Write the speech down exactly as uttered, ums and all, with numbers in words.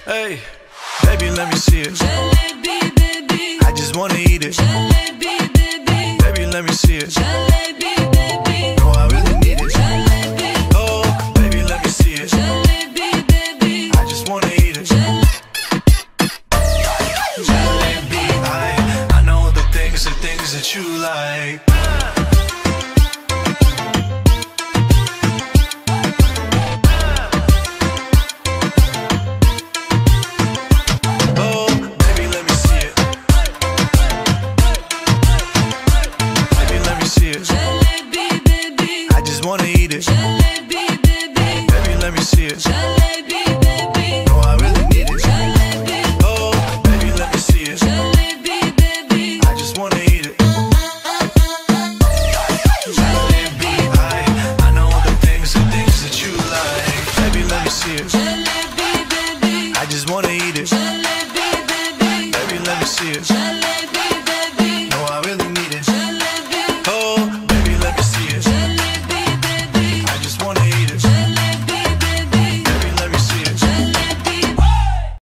Hey, baby, let me see it. Jalebi, baby. I just wanna eat it. Jalebi, baby. Baby, let me see it. Jalebi, baby. No, I really need it. Jalebi. Oh, baby, let me see it. Jalebi, baby. I just wanna eat it. Jalebi, I, I know the things, the things that you like. Jalebi, baby. I just wanna eat it. Jalebi, baby. Baby, let me see it. Jalebi, baby. No, I really need it. Jalebi. Oh, baby, let me see it. Jalebi, baby. I just wanna eat it. Jalebi, I, I know the things, the things that you like. Baby, let me see it. Jalebi, baby. I just wanna eat it. Jalebi, baby. Baby, let me see it.